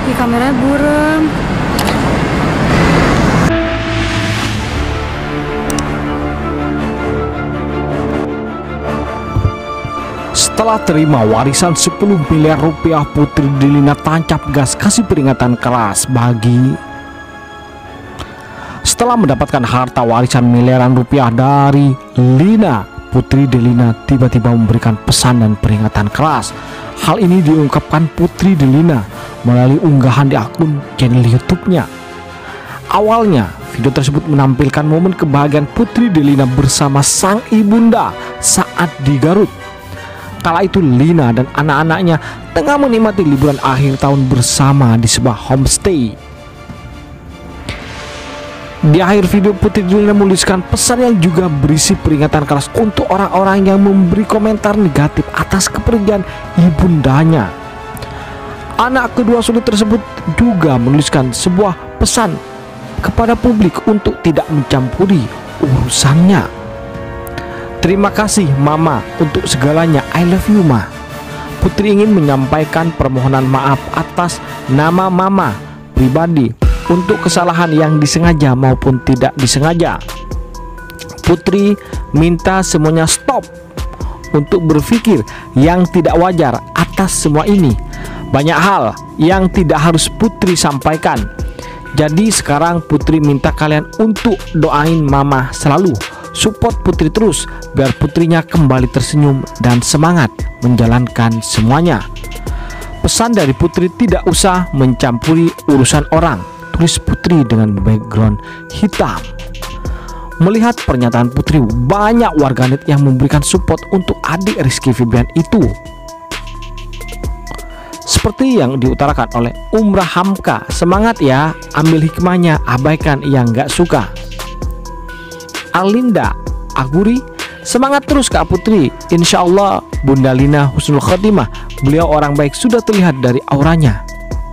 Di kameranya buram. Setelah terima warisan 10 miliar rupiah, Putri Delina tancap gas kasih peringatan keras Setelah mendapatkan harta warisan miliaran rupiah dari Lina, Putri Delina tiba-tiba memberikan pesan dan peringatan keras. Hal ini diungkapkan Putri Delina melalui unggahan di akun channel YouTube-nya. Awalnya, video tersebut menampilkan momen kebahagiaan Putri Delina bersama sang ibunda saat di Garut. Kala itu Lina dan anak-anaknya tengah menikmati liburan akhir tahun bersama di sebuah homestay. Di akhir video, Putri Delina menuliskan pesan yang juga berisi peringatan keras untuk orang-orang yang memberi komentar negatif atas kepergian ibundanya. Anak kedua sulung tersebut juga menuliskan sebuah pesan kepada publik untuk tidak mencampuri urusannya. Terima kasih Mama untuk segalanya, I love you Ma. Putri ingin menyampaikan permohonan maaf atas nama Mama pribadi untuk kesalahan yang disengaja maupun tidak disengaja. Putri minta semuanya stop untuk berpikir yang tidak wajar atas semua ini. Banyak hal yang tidak harus Putri sampaikan. Jadi sekarang Putri minta kalian untuk doain Mama selalu, support Putri terus biar putrinya kembali tersenyum dan semangat menjalankan semuanya. Pesan dari Putri, tidak usah mencampuri urusan orang, tulis Putri dengan background hitam. Melihat pernyataan Putri, banyak warganet yang memberikan support untuk adik Rizky Febian itu. Seperti yang diutarakan oleh Umrah Hamka, semangat ya, ambil hikmahnya, abaikan yang gak suka. Alinda Aguri, semangat terus Kak Putri, insya Allah Bunda Lina husnul khotimah, beliau orang baik sudah terlihat dari auranya.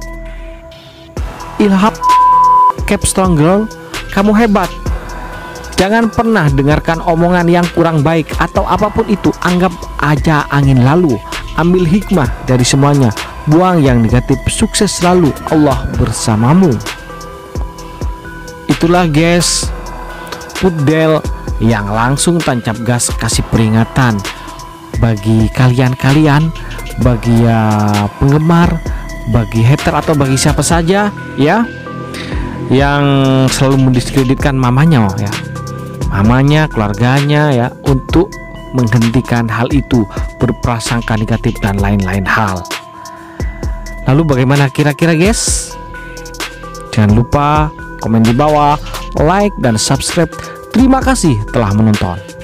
Ilham Cap Strong Girl, kamu hebat, jangan pernah dengarkan omongan yang kurang baik atau apapun itu, anggap aja angin lalu, ambil hikmah dari semuanya, buang yang negatif, sukses selalu, Allah bersamamu. Itulah guys, Putdel yang langsung tancap gas kasih peringatan bagi kalian-kalian, bagi penggemar, bagi hater atau bagi siapa saja ya yang selalu mendiskreditkan mamanya ya, mamanya, keluarganya ya, untuk menghentikan hal itu, berprasangka negatif dan lain-lain hal. Lalu bagaimana kira-kira guys? Jangan lupa komen di bawah, like dan subscribe. Terima kasih telah menonton.